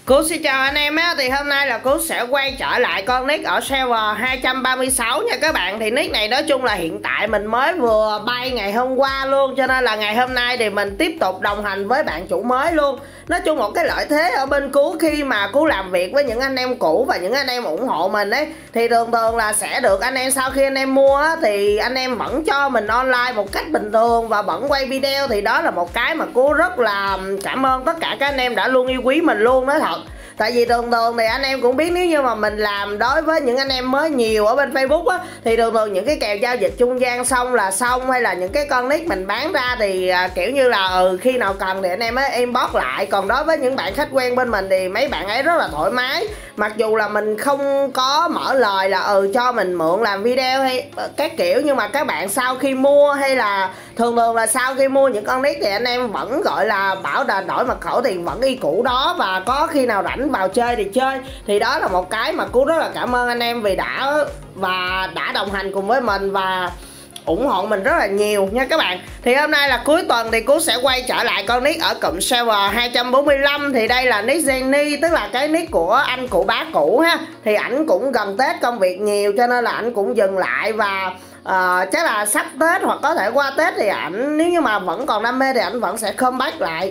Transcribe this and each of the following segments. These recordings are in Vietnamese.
Cô xin chào anh em á, thì hôm nay là cô sẽ quay trở lại con nick ở server 236 nha các bạn. Thì nick này nói chung là hiện tại mình mới vừa bay ngày hôm qua luôn, cho nên là ngày hôm nay thì mình tiếp tục đồng hành với bạn chủ mới luôn. Nói chung một cái lợi thế ở bên Cú khi mà Cú làm việc với những anh em cũ và những anh em ủng hộ mình ấy, thì thường là sẽ được anh em sau khi anh em mua á, thì anh em vẫn cho mình online một cách bình thường và vẫn quay video. Thì đó là một cái mà Cú rất là cảm ơn tất cả các anh em đã luôn yêu quý mình luôn, nói thật. Tại vì thường thì anh em cũng biết, nếu như mà mình làm đối với những anh em mới nhiều ở bên Facebook á, thì thường những cái kèo giao dịch trung gian xong là xong, hay là những cái con nick mình bán ra thì kiểu như là khi nào cần thì anh em mới inbox lại. Còn đối với những bạn khách quen bên mình thì mấy bạn ấy rất là thoải mái, mặc dù là mình không có mở lời là cho mình mượn làm video hay các kiểu, nhưng mà các bạn sau khi mua hay là thường là sau khi mua những con nick thì anh em vẫn gọi là bảo đền đổi mật khẩu thì vẫn y cũ đó, và có khi nào rảnh vào chơi thì chơi. Thì đó là một cái mà Cú rất là cảm ơn anh em vì đã đồng hành cùng với mình và ủng hộ mình rất là nhiều nha các bạn. Thì hôm nay là cuối tuần thì Cú sẽ quay trở lại con nick ở cụm server 245. Thì đây là nick Jenny, tức là cái nick của anh cụ bá cũ ha. Thì ảnh cũng gần Tết công việc nhiều cho nên là ảnh cũng dừng lại, và chắc là sắp Tết hoặc có thể qua Tết thì ảnh, nếu như mà vẫn còn đam mê thì ảnh vẫn sẽ comeback lại.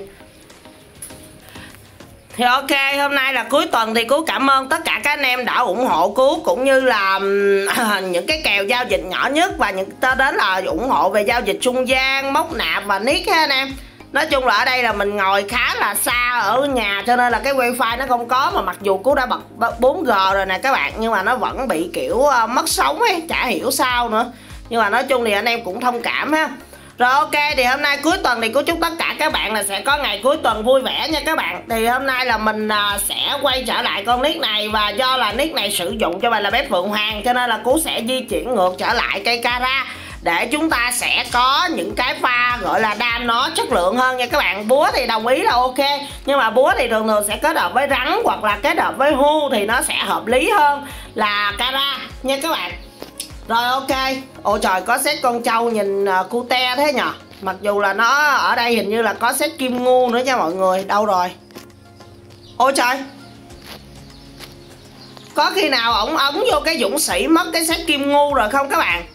Thì ok, hôm nay là cuối tuần thì Cú cảm ơn tất cả các anh em đã ủng hộ Cú, cũng như là những cái kèo giao dịch nhỏ nhất, và những đến là ủng hộ về giao dịch trung gian, móc nạp và nick ha anh em. Nói chung là ở đây là mình ngồi khá là xa ở nhà cho nên là cái wifi nó không có, mà mặc dù Cú đã bật 4G rồi nè các bạn, nhưng mà nó vẫn bị kiểu mất sóng ấy, chả hiểu sao nữa. Nhưng mà nói chung thì anh em cũng thông cảm ha. Rồi ok, thì hôm nay cuối tuần thì Cú chúc tất cả các bạn là sẽ có ngày cuối tuần vui vẻ nha các bạn. Thì hôm nay là mình sẽ quay trở lại con nick này, và do là nick này sử dụng cho bài là bé Phượng Hoàng cho nên là Cú sẽ di chuyển ngược trở lại cây Cara để chúng ta sẽ có những cái pha gọi là đam nó chất lượng hơn nha các bạn. Búa thì đồng ý là ok, nhưng mà búa thì thường sẽ kết hợp với rắn hoặc là kết hợp với hưu thì nó sẽ hợp lý hơn là Cara nha các bạn. Rồi ok. Ôi trời, có set con trâu nhìn cute thế nhờ. Mặc dù là nó ở đây hình như là có set kim ngu nữa nha mọi người. Đâu rồi? Ôi trời, có khi nào ổng ống vô cái dũng sĩ mất cái set kim ngu rồi không các bạn?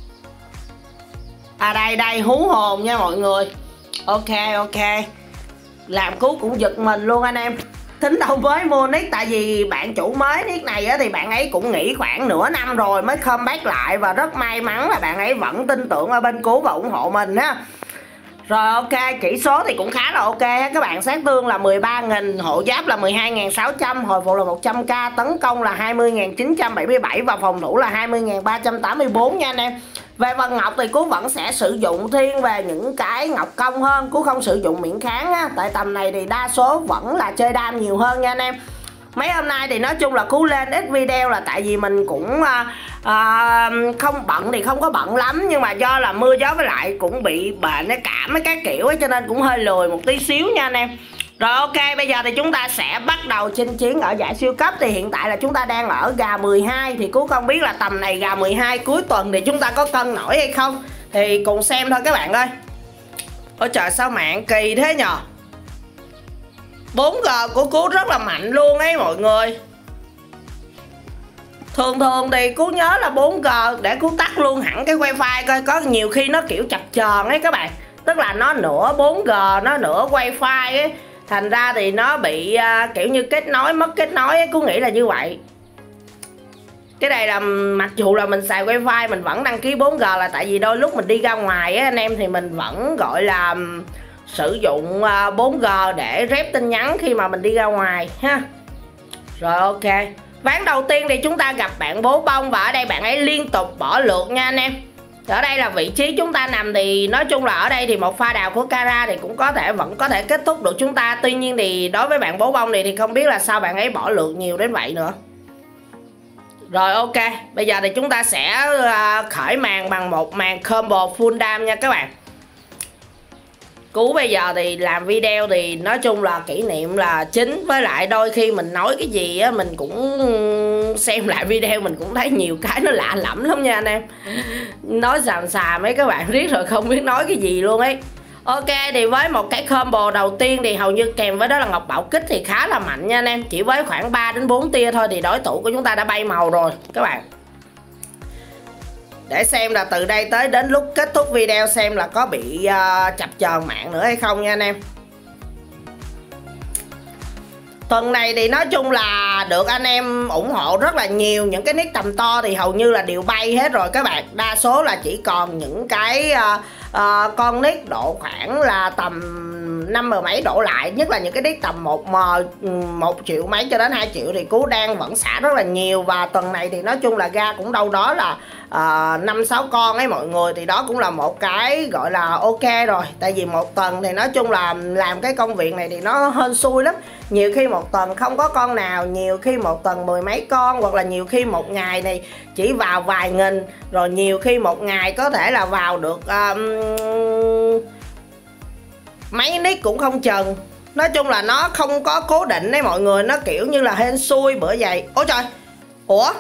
À đây hú hồn nha mọi người. Ok. Làm Cú cũng giật mình luôn anh em. Tính đâu mới mua nick, tại vì bạn chủ mới nick này á, thì bạn ấy cũng nghỉ khoảng nửa năm rồi mới comeback lại, và rất may mắn là bạn ấy vẫn tin tưởng ở bên Cú và ủng hộ mình ha. Rồi ok, chỉ số thì cũng khá là ok ha các bạn. Sát thương là 13.000, hộ giáp là 12.600, hồi phục là 100k, tấn công là 20.977 và phòng thủ là 20.384 nha anh em. Về phần ngọc thì Cú vẫn sẽ sử dụng thiên về những cái ngọc công hơn, Cú không sử dụng miễn kháng á, tại tầm này thì đa số vẫn là chơi đam nhiều hơn nha anh em. Mấy hôm nay thì nói chung là Cú lên ít video là tại vì mình cũng không bận thì không có bận lắm, nhưng mà do là mưa gió với lại cũng bị bệnh cái cảm mấy cái kiểu ấy, cho nên cũng hơi lười một tí xíu nha anh em. Rồi ok, bây giờ thì chúng ta sẽ bắt đầu chinh chiến ở giải siêu cấp. Thì hiện tại là chúng ta đang ở gà 12. Thì Cú không biết là tầm này gà 12 cuối tuần thì chúng ta có cân nổi hay không, thì cùng xem thôi các bạn ơi. Ôi trời, sao mạng kỳ thế nhờ. 4G của Cú rất là mạnh luôn ấy mọi người. Thường thì Cú nhớ là 4G, để Cú tắt luôn hẳn cái wifi coi, có nhiều khi nó kiểu chập chờn ấy các bạn. Tức là nó nửa 4G, nó nửa wifi ấy, thành ra thì nó bị kiểu như kết nối, mất kết nối ấy. Cú nghĩ là như vậy. Cái này là mặc dù là mình xài wifi mình vẫn đăng ký 4G là tại vì đôi lúc mình đi ra ngoài ấy, anh em, thì mình vẫn gọi là sử dụng 4G để rep tin nhắn khi mà mình đi ra ngoài ha. Rồi ok, ván đầu tiên thì chúng ta gặp bạn bố bông, và ở đây bạn ấy liên tục bỏ lượt nha anh em. Ở đây là vị trí chúng ta nằm, thì nói chung là ở đây thì một pha đào của Cara thì cũng vẫn có thể kết thúc được chúng ta. Tuy nhiên thì đối với bạn bố bông này thì không biết là sao bạn ấy bỏ lượt nhiều đến vậy nữa. Rồi ok, bây giờ thì chúng ta sẽ khởi màn bằng một màn combo full dam nha các bạn. Cú bây giờ thì làm video thì nói chung là kỷ niệm là chính, với lại đôi khi mình nói cái gì á mình cũng xem lại video mình cũng thấy nhiều cái nó lạ lẫm lắm nha anh em. Nói xàm xàm mấy các bạn riết rồi không biết nói cái gì luôn ấy. Ok, thì với một cái combo đầu tiên thì hầu như kèm với đó là ngọc bảo kích thì khá là mạnh nha anh em. Chỉ với khoảng 3 đến 4 tia thôi thì đối thủ của chúng ta đã bay màu rồi các bạn. Để xem là từ đây tới đến lúc kết thúc video xem là có bị chập chờn mạng nữa hay không nha anh em. Tuần này thì nói chung là được anh em ủng hộ rất là nhiều. Những cái nick tầm to thì hầu như là đều bay hết rồi các bạn. Đa số là chỉ còn những cái con nick độ khoảng là tầm 5 mấy đổ lại. Nhất là những cái nick tầm 1 triệu mấy cho đến 2 triệu thì Cú đang vẫn xả rất là nhiều. Và tuần này thì nói chung là ra cũng đâu đó là 5-6 con ấy mọi người. Thì đó cũng là một cái gọi là ok rồi. Tại vì một tuần thì nói chung là làm cái công việc này thì nó hên xui lắm. Nhiều khi một tuần không có con nào, nhiều khi một tuần 10 mấy con, hoặc là nhiều khi một ngày này chỉ vào vài nghìn, rồi nhiều khi một ngày có thể là vào được mấy nick cũng không chừng. Nói chung là nó không có cố định đấy mọi người, nó kiểu như là hên xui bữa vậy. Ôi trời, ủa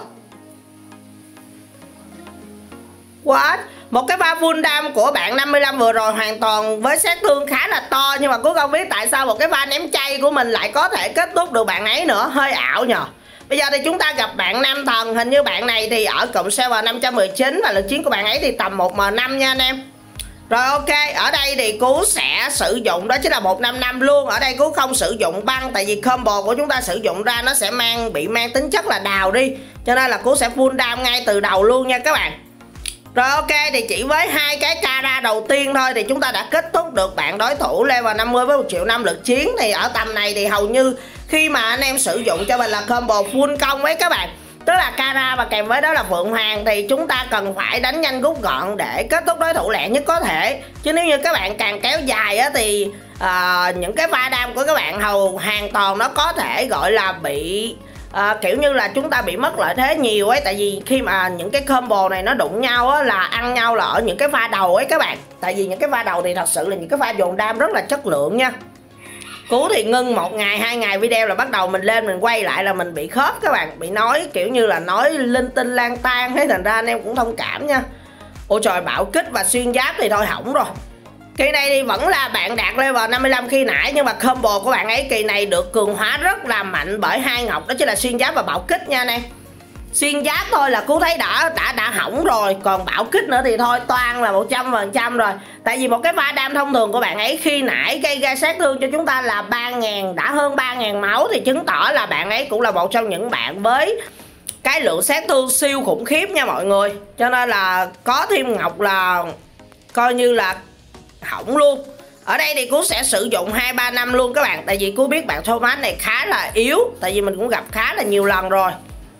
what? Một cái pha full dam của bạn 55 vừa rồi hoàn toàn với sát thương khá là to. Nhưng mà cũng không biết tại sao một cái pha ném chay của mình lại có thể kết thúc được bạn ấy nữa. Hơi ảo nhờ. Bây giờ thì chúng ta gặp bạn Nam Thần. Hình như bạn này thì ở cụm server 519 và lực chiến của bạn ấy thì tầm 1m5 nha anh em. Rồi ok, ở đây thì Cú sẽ sử dụng đó chính là 155 luôn. Ở đây Cú không sử dụng băng, tại vì combo của chúng ta sử dụng ra nó sẽ bị mang tính chất là đào đi. Cho nên là Cú sẽ full dam ngay từ đầu luôn nha các bạn. Rồi ok, thì chỉ với 2 cái cara đầu tiên thôi thì chúng ta đã kết thúc được bạn đối thủ level 50 với 1 triệu 5 lực chiến. Thì ở tầm này thì hầu như khi mà anh em sử dụng cho mình là combo full công ấy các bạn, tức là cara và kèm với đó là Phượng Hoàng, thì chúng ta cần phải đánh nhanh rút gọn để kết thúc đối thủ lẹ nhất có thể. Chứ nếu như các bạn càng kéo dài á thì những cái pha đam của các bạn hoàn toàn nó có thể gọi là bị kiểu như là chúng ta bị mất lợi thế nhiều ấy. Tại vì khi mà những cái combo này nó đụng nhau á, là ăn nhau là ở những cái pha đầu ấy các bạn. Tại vì những cái pha đầu thì thật sự là những cái pha dồn đam rất là chất lượng nha. Cú thì ngưng 1 ngày 2 ngày video là bắt đầu mình lên mình quay lại là mình bị khớp các bạn, bị nói kiểu như là nói linh tinh lang tan, thế thành ra anh em cũng thông cảm nha. Ôi trời, bạo kích và xuyên giáp thì thôi hỏng rồi. Kỳ này thì vẫn là bạn đạt level 55 khi nãy, nhưng mà combo của bạn ấy kỳ này được cường hóa rất là mạnh bởi 2 ngọc, đó chính là xuyên giáp và bạo kích nha anh em. Xuyên giáp thôi là Cú thấy đã hỏng rồi, còn bạo kích nữa thì thôi toan là 100% rồi. Tại vì một cái pha đam thông thường của bạn ấy khi nãy gây ra sát thương cho chúng ta là 3.000, đã hơn 3.000 máu, thì chứng tỏ là bạn ấy cũng là một trong những bạn với cái lượng sát thương siêu khủng khiếp nha mọi người. Cho nên là có thêm ngọc là coi như là hỏng luôn. Ở đây thì Cú sẽ sử dụng 2-3 năm luôn các bạn. Tại vì Cú biết bạn Thomas này khá là yếu, tại vì mình cũng gặp khá là nhiều lần rồi.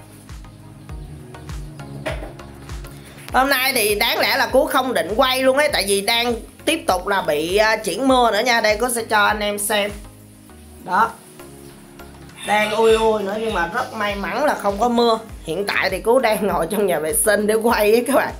Hôm nay thì đáng lẽ là Cú không định quay luôn ấy, tại vì đang tiếp tục là bị chuyển mưa nữa nha. Đây Cú sẽ cho anh em xem. Đó, đang ui nữa, nhưng mà rất may mắn là không có mưa. Hiện tại thì Cú đang ngồi trong nhà vệ sinh để quay ấy các bạn.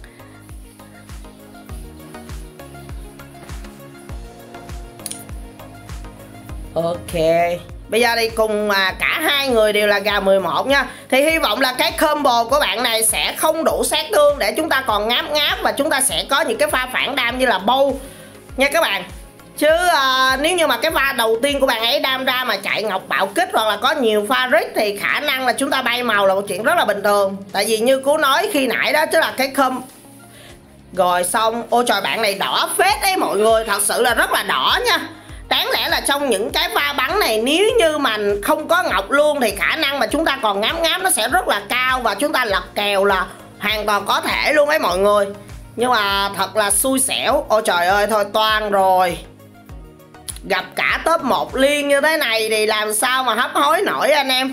Ok, bây giờ thì cùng cả hai người đều là gà 11 nha. Thì hy vọng là cái combo của bạn này sẽ không đủ sát thương để chúng ta còn ngáp và chúng ta sẽ có những cái pha phản đam như là bâu nha các bạn. Chứ nếu như mà cái pha đầu tiên của bạn ấy đam ra mà chạy ngọc bạo kích hoặc là có nhiều pha rít thì khả năng là chúng ta bay màu là một chuyện rất là bình thường. Tại vì như Cú nói khi nãy đó, tức là cái rồi xong. Ôi trời, bạn này đỏ phết đấy mọi người, thật sự là rất là đỏ nha. Đáng lẽ là trong những cái pha bắn này nếu như mà không có ngọc luôn thì khả năng mà chúng ta còn ngáp nó sẽ rất là cao, và chúng ta lật kèo là hoàn toàn có thể luôn ấy mọi người. Nhưng mà thật là xui xẻo. Ôi trời ơi, thôi toan rồi. Gặp cả top 1 liên như thế này thì làm sao mà hấp hối nổi anh em.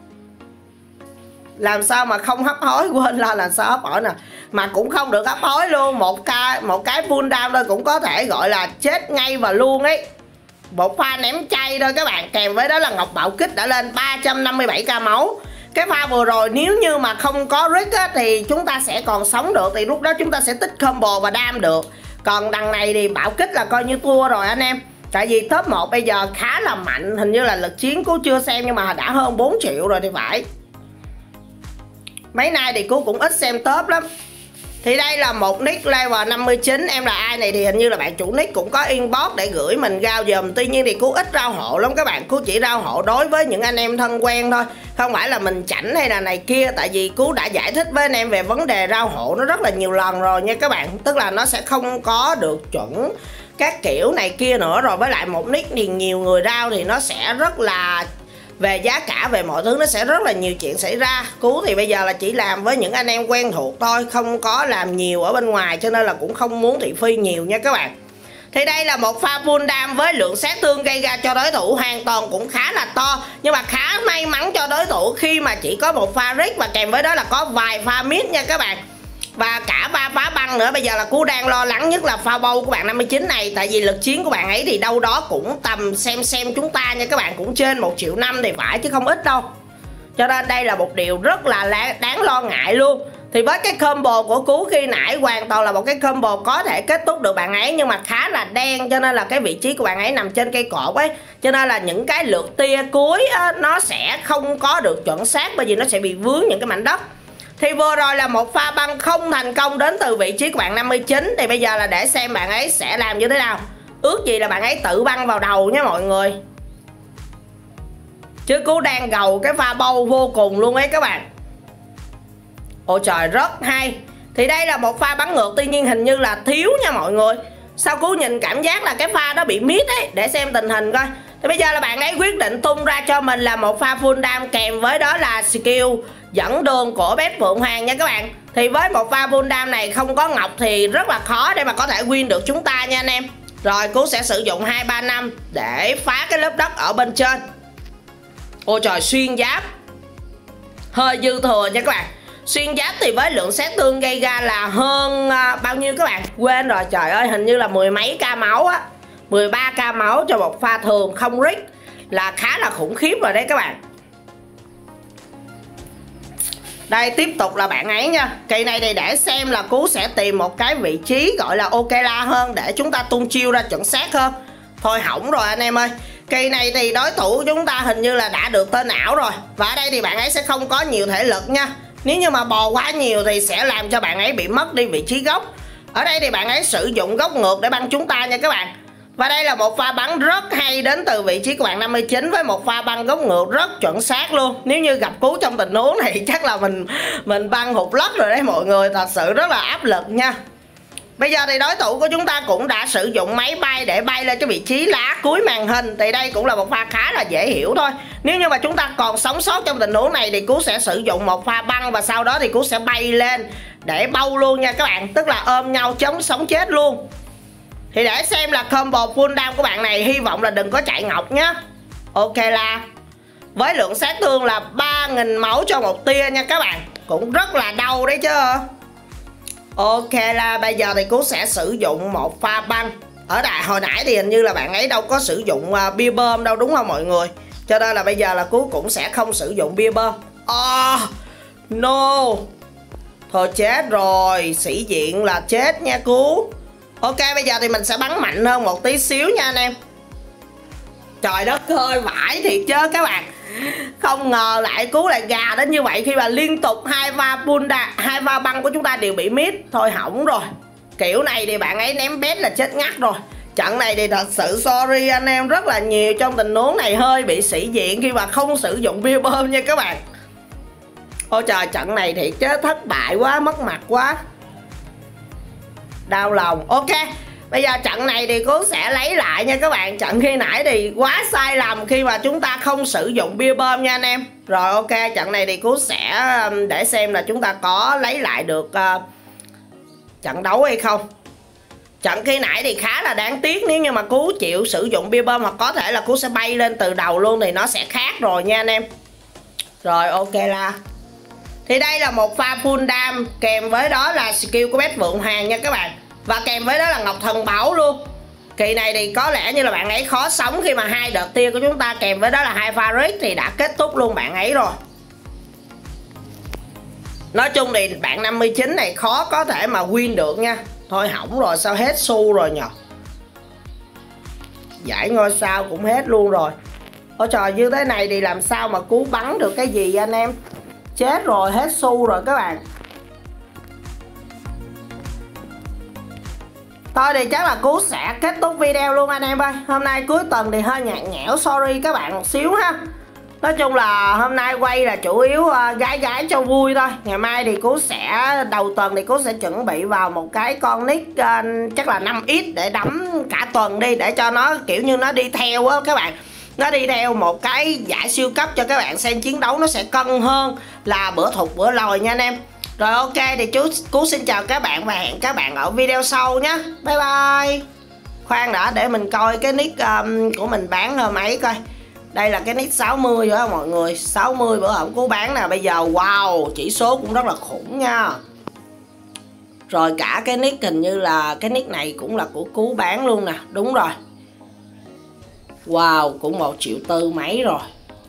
Làm sao mà không hấp hối, quên là làm sao hấp hối nè. Mà cũng không được hấp hối luôn. Một cái full down thôi cũng có thể gọi là chết ngay và luôn ấy. Một pha ném chay thôi các bạn, kèm với đó là ngọc bạo kích đã lên 357k máu. Cái pha vừa rồi nếu như mà không có rig á, thì chúng ta sẽ còn sống được, thì lúc đó chúng ta sẽ tích combo và đam được. Còn đằng này thì bạo kích là coi như thua rồi anh em. Tại vì top 1 bây giờ khá là mạnh, hình như là lực chiến Cú chưa xem nhưng mà đã hơn 4 triệu rồi thì phải. Mấy nay thì Cú cũng ít xem top lắm. Thì đây là một nick level 59. Em là ai này thì hình như là bạn chủ nick cũng có inbox để gửi mình rao dùm. Tuy nhiên thì Cú ít rao hộ lắm các bạn. Cú chỉ rao hộ đối với những anh em thân quen thôi, không phải là mình chảnh hay là này kia. Tại vì Cú đã giải thích với anh em về vấn đề rao hộ nó rất là nhiều lần rồi nha các bạn. Tức là nó sẽ không có được chuẩn các kiểu này kia nữa. Rồi với lại một nick thì nhiều người rao thì nó sẽ rất là về giá cả, về mọi thứ nó sẽ rất là nhiều chuyện xảy ra. Cú thì bây giờ là chỉ làm với những anh em quen thuộc thôi, không có làm nhiều ở bên ngoài, cho nên là cũng không muốn thị phi nhiều nha các bạn. Thì đây là một pha full dam với lượng sát thương gây ra cho đối thủ hoàn toàn cũng khá là to. Nhưng mà khá may mắn cho đối thủ khi mà chỉ có một pha risk và kèm với đó là có vài pha mid nha các bạn. Và cả 3 phá băng nữa. Bây giờ là Cú đang lo lắng nhất là pha bow của bạn 59 này. Tại vì lực chiến của bạn ấy thì đâu đó cũng tầm xem chúng ta nha các bạn, cũng trên 1,5 triệu thì phải, chứ không ít đâu. Cho nên đây là một điều rất là đáng lo ngại luôn. Thì với cái combo của Cú khi nãy hoàn toàn là một cái combo có thể kết thúc được bạn ấy, nhưng mà khá là đen, cho nên là cái vị trí của bạn ấy nằm trên cây cột ấy, cho nên là những cái lượt tia cuối á, nó sẽ không có được chuẩn xác, bởi vì nó sẽ bị vướng những cái mảnh đất. Thì vừa rồi là một pha băng không thành công đến từ vị trí của bạn 59. Thì bây giờ là để xem bạn ấy sẽ làm như thế nào. Ước gì là bạn ấy tự băng vào đầu nha mọi người, chứ Cú đang gầu cái pha bâu vô cùng luôn ấy các bạn. Ôi trời, rất hay. Thì đây là một pha bắn ngược, tuy nhiên hình như là thiếu nha mọi người. Sao Cú nhìn cảm giác là cái pha đó bị miss ấy. Để xem tình hình coi. Thì bây giờ là bạn ấy quyết định tung ra cho mình là một pha full dam kèm với đó là skill dẫn đường của Bếp Phượng Hoàng nha các bạn. Thì với một pha full dam này không có ngọc thì rất là khó để mà có thể win được chúng ta nha anh em. Rồi Cú sẽ sử dụng 235 để phá cái lớp đất ở bên trên. Ôi trời, xuyên giáp hơi dư thừa nha các bạn. Xuyên giáp thì với lượng sát thương gây ra là hơn bao nhiêu các bạn? Quên rồi, trời ơi, hình như là 10 mấy k máu á. 13k máu cho một pha thường không risk là khá là khủng khiếp rồi đấy các bạn. Đây tiếp tục là bạn ấy nha. Kỳ này thì để xem là Cú sẽ tìm một cái vị trí gọi là ok la hơn để chúng ta tung chiêu ra chuẩn xác hơn. Thôi hỏng rồi anh em ơi. Kỳ này thì đối thủ của chúng ta hình như là đã được tên ảo rồi. Và ở đây thì bạn ấy sẽ không có nhiều thể lực nha. Nếu như mà bò quá nhiều thì sẽ làm cho bạn ấy bị mất đi vị trí gốc. Ở đây thì bạn ấy sử dụng góc ngược để băng chúng ta nha các bạn. Và đây là một pha bắn rất hay đến từ vị trí của bạn 59 với một pha băng góc ngược rất chuẩn xác luôn. Nếu như gặp Cú trong tình huống này chắc là mình băng hụt lất rồi đấy mọi người, thật sự rất là áp lực nha. Bây giờ thì đối thủ của chúng ta cũng đã sử dụng máy bay để bay lên cái vị trí lá cuối màn hình. Thì đây cũng là một pha khá là dễ hiểu thôi. Nếu như mà chúng ta còn sống sót trong tình huống này thì Cú sẽ sử dụng một pha băng và sau đó thì Cú sẽ bay lên để bâu luôn nha các bạn. Tức là ôm nhau chống sống chết luôn. Thì để xem là combo full down của bạn này, hy vọng là đừng có chạy ngọc nhá. Ok la. Với lượng sát thương là 3.000 máu cho một tia nha các bạn. Cũng rất là đau đấy chứ. Ok là bây giờ thì Cú sẽ sử dụng một pha băng. Ở đại hồi nãy thì hình như là bạn ấy đâu có sử dụng bia bơm đâu đúng không mọi người. Cho nên là bây giờ là Cú cũng sẽ không sử dụng bia bơm. No. Thôi chết rồi. Sĩ diện là chết nha Cú. Ok bây giờ thì mình sẽ bắn mạnh hơn một tí xíu nha anh em. Trời đất ơi, vãi thiệt chứ các bạn. Không ngờ lại Cú lại gà đến như vậy khi mà liên tục hai pha băng của chúng ta đều bị miss. Thôi hỏng rồi. Kiểu này thì bạn ấy ném bét là chết ngắt rồi. Trận này thì thật sự sorry anh em rất là nhiều, trong tình huống này hơi bị sĩ diện khi mà không sử dụng bia bơm nha các bạn. Ôi trời, trận này thì chứ thất bại quá, mất mặt quá, đau lòng. Ok bây giờ trận này thì Cú sẽ lấy lại nha các bạn. Trận khi nãy thì quá sai lầm khi mà chúng ta không sử dụng bia bơm nha anh em. Rồi ok, trận này thì Cú sẽ để xem là chúng ta có lấy lại được trận đấu hay không. Trận khi nãy thì khá là đáng tiếc, nếu như mà Cú chịu sử dụng bia bơm hoặc có thể là Cú sẽ bay lên từ đầu luôn thì nó sẽ khác rồi nha anh em. Rồi ok la. Thì đây là một pha full dam kèm với đó là skill của Bếp Phượng Hoàng nha các bạn. Và kèm với đó là Ngọc Thần Bảo luôn. Kỳ này thì có lẽ như là bạn ấy khó sống khi mà hai đợt tia của chúng ta kèm với đó là hai pha risk thì đã kết thúc luôn bạn ấy rồi. Nói chung thì bạn 59 này khó có thể mà win được nha. Thôi hỏng rồi, sao hết xu rồi nhờ. Giải ngôi sao cũng hết luôn rồi. Ôi trời, như thế này thì làm sao mà Cú bắn được cái gì anh em. Chết rồi, hết xu rồi các bạn. Thôi thì chắc là Cú sẽ kết thúc video luôn anh em ơi. Hôm nay cuối tuần thì hơi nhạt nhẽo, sorry các bạn một xíu ha. Nói chung là hôm nay quay là chủ yếu gái gái cho vui thôi. Ngày mai thì Cú sẽ, đầu tuần thì Cú sẽ chuẩn bị vào một cái con nick chắc là 5x để đấm cả tuần đi, để cho nó kiểu như nó đi theo á các bạn. Nó đi theo một cái giải siêu cấp cho các bạn xem chiến đấu nó sẽ cân hơn là bữa thụt bữa lòi nha anh em. Rồi ok thì Cú xin chào các bạn và hẹn các bạn ở video sau nhé. Bye bye. Khoan đã, để mình coi cái nick của mình bán hôm ấy coi. Đây là cái nick 60 rồi đó mọi người. 60 bữa hổm Cú bán nè. Bây giờ wow, chỉ số cũng rất là khủng nha. Rồi cả cái nick hình như là cái nick này cũng là của Cú bán luôn nè. Đúng rồi. Wow, cũng 1,4 triệu mấy rồi.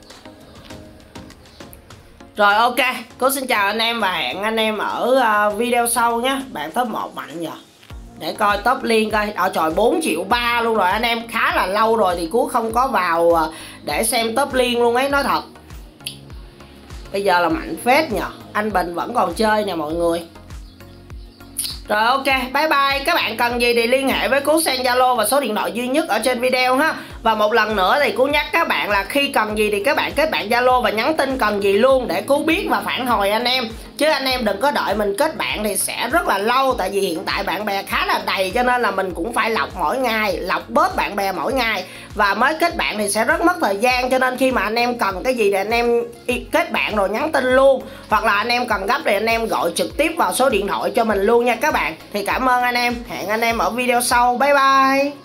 Rồi ok, Cú xin chào anh em và hẹn anh em ở video sau nhé. Bạn top 1 mạnh nhờ. Để coi top liên coi. Trời 4,3 triệu luôn rồi anh em. Khá là lâu rồi thì Cú không có vào để xem top liên luôn ấy, nói thật. Bây giờ là mạnh phết nhờ. Anh Bình vẫn còn chơi nè mọi người. Rồi ok, bye bye. Các bạn cần gì thì liên hệ với Cú sang Zalo và số điện thoại duy nhất ở trên video ha. Và một lần nữa thì Cú nhắc các bạn là khi cần gì thì các bạn kết bạn Zalo và nhắn tin cần gì luôn để Cú biết và phản hồi anh em. Chứ anh em đừng có đợi mình kết bạn thì sẽ rất là lâu. Tại vì hiện tại bạn bè khá là đầy cho nên là mình cũng phải lọc mỗi ngày, lọc bớt bạn bè mỗi ngày. Và mới kết bạn thì sẽ rất mất thời gian. Cho nên khi mà anh em cần cái gì thì anh em kết bạn rồi nhắn tin luôn. Hoặc là anh em cần gấp thì anh em gọi trực tiếp vào số điện thoại cho mình luôn nha các bạn. Thì cảm ơn anh em, hẹn anh em ở video sau, bye bye.